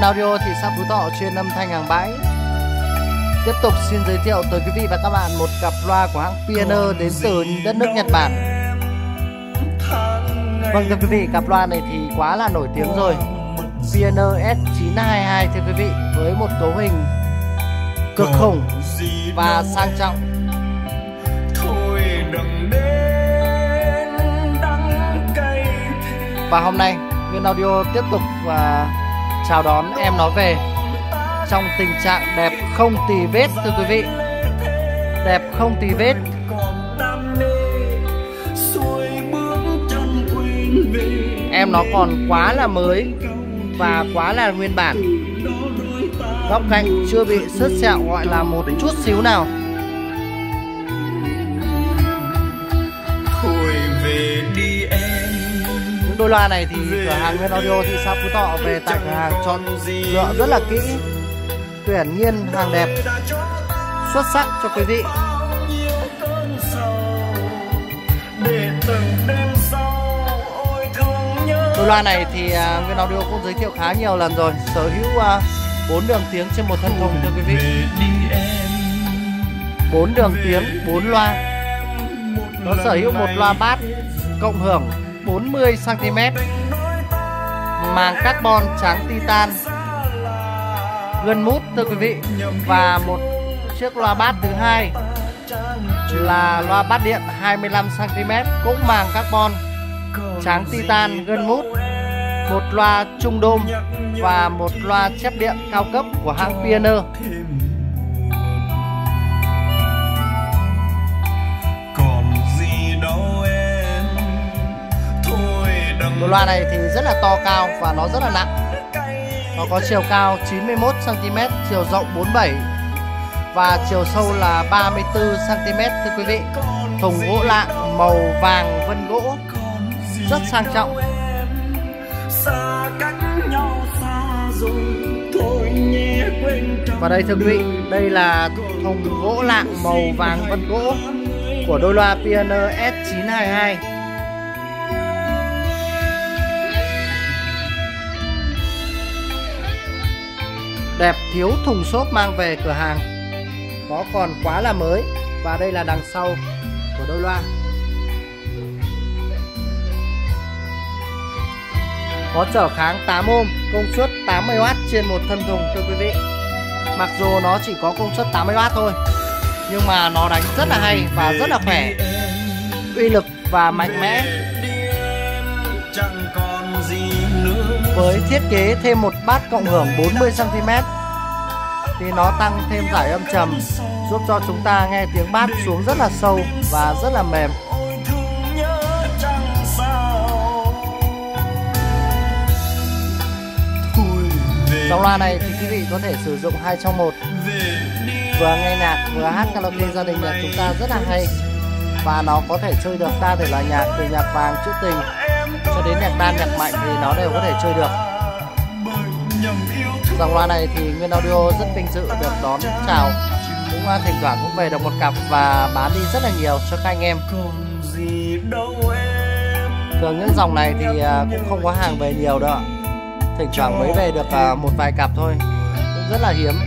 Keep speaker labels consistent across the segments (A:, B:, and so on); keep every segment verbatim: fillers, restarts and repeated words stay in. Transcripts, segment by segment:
A: Nguyên Audio thị xã Phú Thọ chuyên âm thanh hàng bãi. Tiếp tục xin giới thiệu tới quý vị và các bạn một cặp loa của hãng Pioneer đến từ đất nước Nhật Bản. Vâng thưa quý vị, cặp loa này thì quá là nổi tiếng rồi. Pioneer S chín hai hai thưa quý vị, với một cấu hình cực khủng và sang trọng. Và hôm nay Nguyên Audio tiếp tục uh, chào đón em nó về trong tình trạng đẹp không tì vết thưa quý vị. Đẹp không tì vết. Em nó còn quá là mới và quá là nguyên bản. Góc cạnh chưa bị xước sẹo gọi là một chút xíu nào. Những đôi loa này thì cửa hàng Nguyên Audio thị xã Phú Thọ về tại cửa hàng chọn lựa rất là kỹ, tuyển nhiên hàng đẹp xuất sắc cho quý vị. Đôi loa này thì uh, Nguyên Audio cũng giới thiệu khá nhiều lần rồi, sở hữu bốn uh, đường tiếng trên một thân thùng thưa quý vị. bốn đường tiếng, bốn loa. Nó sở hữu một loa bass cộng hưởng bốn mươi xăng ti mét, màng carbon trắng titan, gân mút thưa quý vị, và một chiếc loa bass thứ hai là loa bass điện hai mươi lăm xăng ti mét cũng màng carbon trắng titan, gân mút, một loa trung đôm và một loa chép điện cao cấp của hãng Pioneer. Đôi loa này thì rất là to cao và nó rất là nặng. Nó có chiều cao chín mươi mốt xăng ti mét, chiều rộng bốn mươi bảy và chiều sâu là ba mươi tư xăng ti mét thưa quý vị. Thùng gỗ lạng màu vàng vân gỗ rất sang trọng. Và đây thưa quý vị, đây là thùng gỗ lạng màu vàng vân gỗ của đôi loa Pioneer S chín hai hai. Đẹp thiếu thùng xốp mang về cửa hàng. Nó còn quá là mới. Và đây là đằng sau của đôi loa. Có trở kháng tám ôm, công suất tám mươi oát trên một thân thùng thưa quý vị. Mặc dù nó chỉ có công suất tám mươi oát thôi, nhưng mà nó đánh rất là hay và rất là khỏe, uy lực và mạnh mẽ. Với thiết kế thêm một bass cộng hưởng bốn mươi xăng ti mét thì nó tăng thêm giải âm trầm, giúp cho chúng ta nghe tiếng bass xuống rất là sâu và rất là mềm. Dòng loa này thì quý vị có thể sử dụng hai trong một, vừa nghe nhạc vừa hát karaoke gia đình nhà chúng ta rất là hay. Và nó có thể chơi được đa thể loại nhạc, từ nhạc vàng trữ tình cho đến nhạc đan, nhạc mạnh thì nó đều có thể chơi được. Dòng loa này thì Nguyên Audio rất vinh dự được đón chào, cũng thỉnh thoảng cũng về được một cặp và bán đi rất là nhiều cho các anh em. Thường những dòng này thì cũng không có hàng về nhiều đâu, thỉnh thoảng mới về được một vài cặp thôi, cũng rất là hiếm.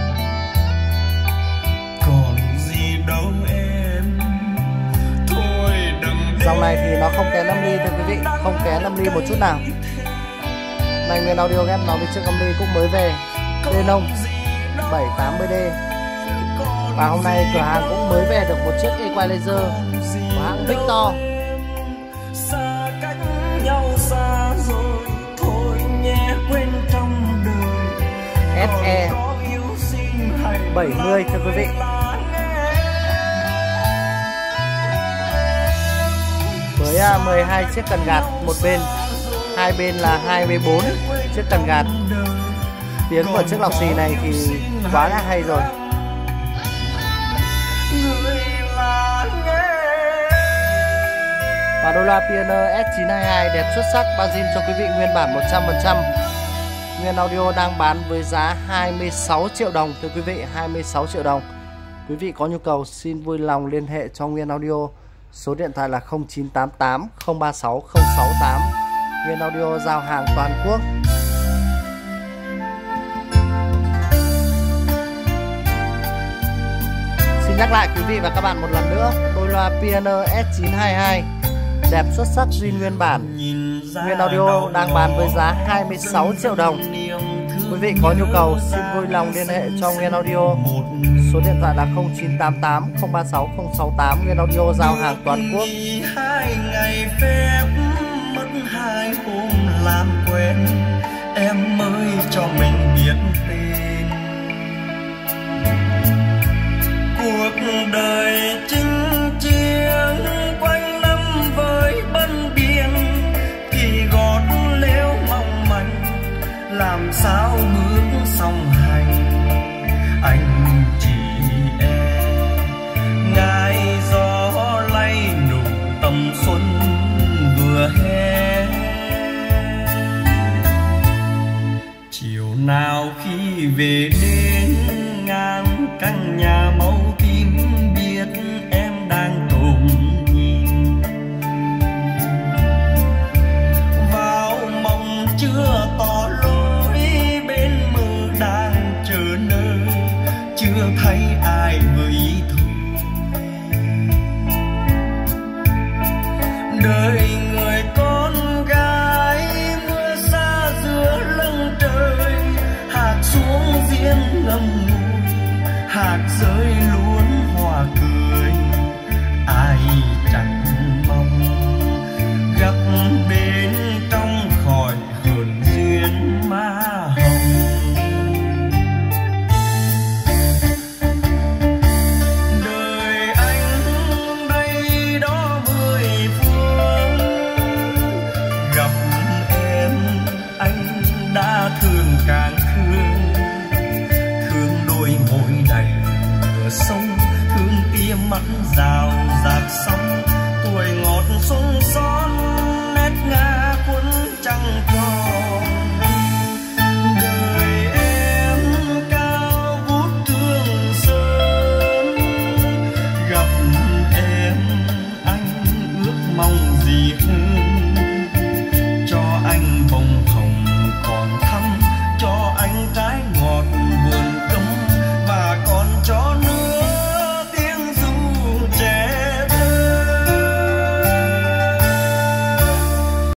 A: Dòng này thì nó không kén âm ly thưa quý vị, không kén âm ly một chút nào. Này Nguyên Audio ghép nó với chiếc âm ly cũng mới về, Denon bảy tám mươi D. Và hôm nay cửa hàng cũng mới về được một chiếc equalizer của hãng Victor. ét e bảy mươi thưa quý vị. Với mười hai chiếc cần gạt một bên, hai bên là hai mươi bốn chiếc cần gạt. Tiếng của chiếc lọc xì này thì quá là hay rồi. Và đôi loa Pioneer S chín hai hai đẹp xuất sắc, bao zin cho quý vị nguyên bản một trăm phần trăm. Nguyên Audio đang bán với giá hai mươi sáu triệu đồng thưa quý vị, hai mươi sáu triệu đồng. Quý vị có nhu cầu xin vui lòng liên hệ cho Nguyên Audio. Số điện thoại là không chín tám tám không ba sáu không sáu tám. Nguyên Audio giao hàng toàn quốc. Xin nhắc lại quý vị và các bạn một lần nữa, đôi loa Pioneer S chín hai hai đẹp xuất sắc zin nguyên bản, nguyên audio đang bán với giá hai mươi sáu triệu đồng. Quý vị có nhu cầu xin vui lòng liên hệ cho Nguyên Audio. Số điện thoại là không chín tám tám không ba sáu không sáu tám. Nguyên Audio giao hàng toàn quốc.
B: Hai ngày phép mất hai hôm làm quen, em mới cho mình biết tên. Cuộc đời chinh chiến quanh năm với bân biển, kỳ gót lếu mong manh làm sao bước song hành. Anh chỉ e ngài gió lay nụ tầm xuân vừa hè. Chiều nào khi về đến ngang căn nhà màu tím, biết em đang tồn nhìn vào mộng chưa tỏ lối, bên mơ đang chờ nơi chưa thấy ai với thôi. Đời người con gái mưa xa giữa lưng trời, hạt xuống riêng ngầm ngùi, hạt rơi luôn hòa cười.